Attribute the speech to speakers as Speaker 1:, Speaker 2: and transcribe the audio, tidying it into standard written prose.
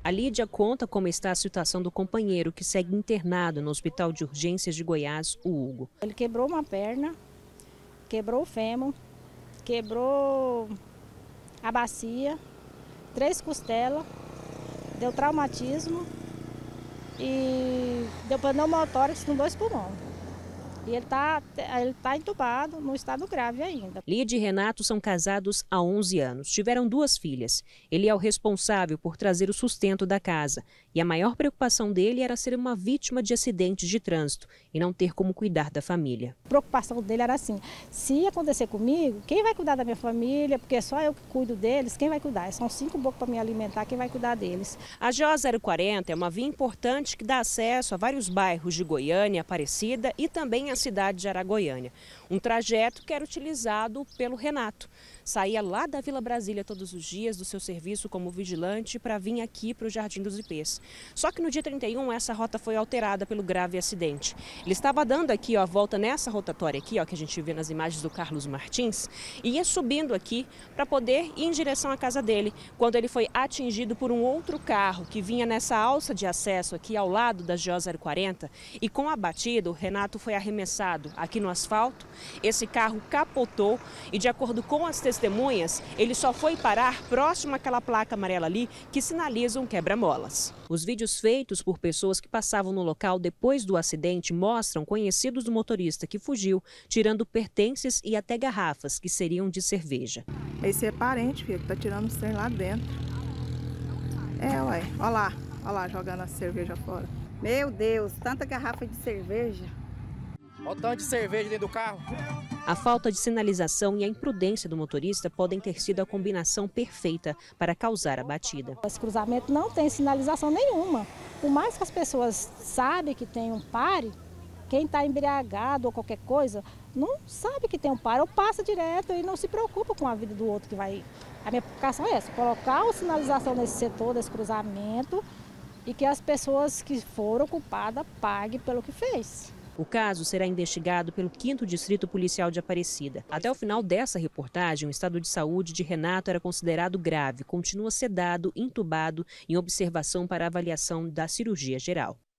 Speaker 1: A Lídia conta como está a situação do companheiro que segue internado no Hospital de Urgências de Goiás, o Hugo.
Speaker 2: Ele quebrou uma perna, quebrou o fêmur, quebrou a bacia, 3 costelas, deu traumatismo e deu pneumotórax com 2 pulmões. E ele tá entubado, no estado grave ainda.
Speaker 1: Lídia e Renato são casados há 11 anos. Tiveram 2 filhas. Ele é o responsável por trazer o sustento da casa. E a maior preocupação dele era ser uma vítima de acidentes de trânsito e não ter como cuidar da família.
Speaker 2: A preocupação dele era assim, se acontecer comigo, quem vai cuidar da minha família? Porque só eu que cuido deles, quem vai cuidar? São 5 bocas para me alimentar, quem vai cuidar deles?
Speaker 1: A GO 040 é uma via importante que dá acesso a vários bairros de Goiânia, Aparecida e também a cidade de Aragoiânia. Um trajeto que era utilizado pelo Renato. Saía lá da Vila Brasília todos os dias do seu serviço como vigilante para vir aqui para o Jardim dos Ipês. Só que no dia 31 essa rota foi alterada pelo grave acidente. Ele estava dando aqui a volta nessa rotatória aqui, que a gente vê nas imagens do Carlos Martins, e ia subindo aqui para poder ir em direção à casa dele, quando ele foi atingido por um outro carro que vinha nessa alça de acesso aqui ao lado da GO 040 e com a batida o Renato foi arremessado aqui no asfalto. Esse carro capotou e, de acordo com as testemunhas, ele só foi parar próximo àquela placa amarela ali que sinaliza um quebra-molas. Os vídeos feitos por pessoas que passavam no local depois do acidente mostram conhecidos do motorista que fugiu, tirando pertences e até garrafas que seriam de cerveja.
Speaker 3: Esse é parente, filho, que tá tirando o trem lá dentro. Ué, olha lá, jogando a cerveja fora.
Speaker 4: Meu Deus, tanta garrafa de cerveja.
Speaker 5: Olha o tanto de cerveja dentro do carro.
Speaker 1: A falta de sinalização e a imprudência do motorista podem ter sido a combinação perfeita para causar a batida.
Speaker 2: Esse cruzamento não tem sinalização nenhuma. Por mais que as pessoas sabem que tem um pare, quem está embriagado ou qualquer coisa, não sabe que tem um pare, ou passa direto e não se preocupa com a vida do outro que vai. A minha preocupação é essa, colocar a sinalização nesse setor, desse cruzamento, e que as pessoas que foram culpadas paguem pelo que fez.
Speaker 1: O caso será investigado pelo 5º Distrito Policial de Aparecida. Até o final dessa reportagem, o estado de saúde de Renato era considerado grave, continua sedado, entubado, em observação para avaliação da cirurgia geral.